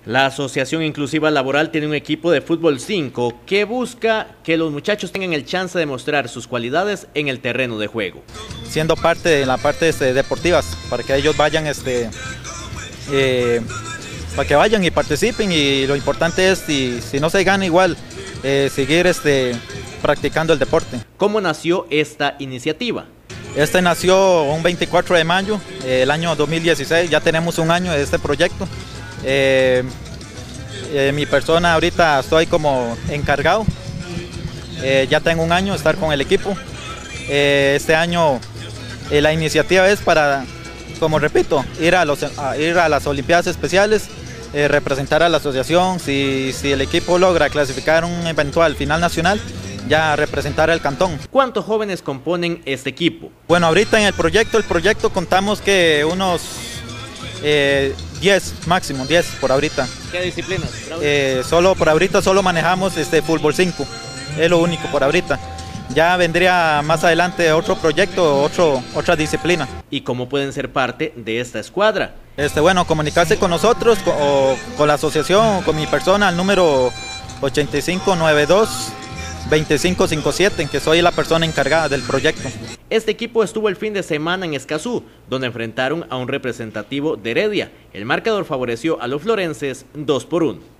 La Asociación Inclusiva Laboral tiene un equipo de fútbol 5 que busca que los muchachos tengan el chance de mostrar sus cualidades en el terreno de juego. Siendo parte de la parte deportivas, para que ellos vayan, para que vayan y participen, y lo importante es, si no se gana igual, seguir practicando el deporte. ¿Cómo nació esta iniciativa? Nació un 24 de mayo, el año 2016, ya tenemos un año de este proyecto. Mi persona ahorita estoy como encargado, ya tengo un año de estar con el equipo. Este año la iniciativa es para, como repito, ir a las Olimpiadas Especiales, representar a la asociación. Si el equipo logra clasificar un eventual final nacional, ya representar al cantón. ¿Cuántos jóvenes componen este equipo? Bueno, ahorita en el proyecto contamos que unos 10 máximo, 10 por ahorita. ¿Qué disciplinas? Solo por ahorita solo manejamos fútbol 5, es lo único por ahorita. Ya vendría más adelante otro proyecto, otra disciplina. ¿Y cómo pueden ser parte de esta escuadra? Bueno, comunicarse con nosotros, con la asociación, con mi persona, al número 8592-2557, que soy la persona encargada del proyecto. Este equipo estuvo el fin de semana en Escazú, donde enfrentaron a un representativo de Heredia. El marcador favoreció a los florenses 2-1.